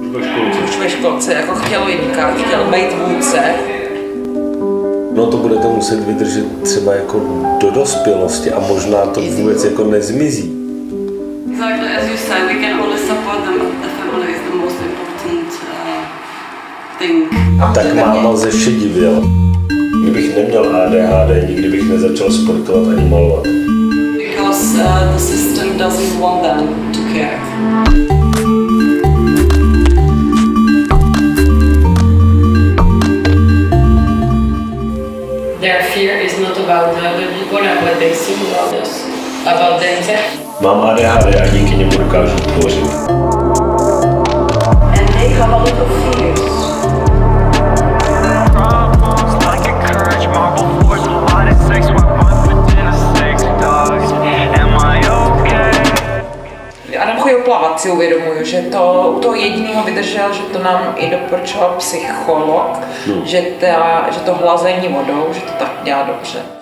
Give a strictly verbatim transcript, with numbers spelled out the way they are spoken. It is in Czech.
Ve školce. Už ve školce, jako chtěl vynikat, chtěl být vůdce. No to budete muset vydržet třeba jako do dospělosti a možná to vůbec jako nezmizí. Exactly, as you said, we can only support them, but the family is the most important uh, thing. Tak máma ze vše divila. Kdybych neměl A D H D, nikdy bych nezačal sportovat ani malovat. Because uh, the system doesn't want them to care. Their fear is not about the other people and what they think about us, about themselves. Mám A D H D a díky němu dokážu tvořit. And they have a lot of fears. Adam chodil plavat, si uvědomuju, že to u toho jediného vydržel, že to nám i doporučoval psycholog, hmm. že, ta, že to hlazení vodou, že to tak dělá dobře.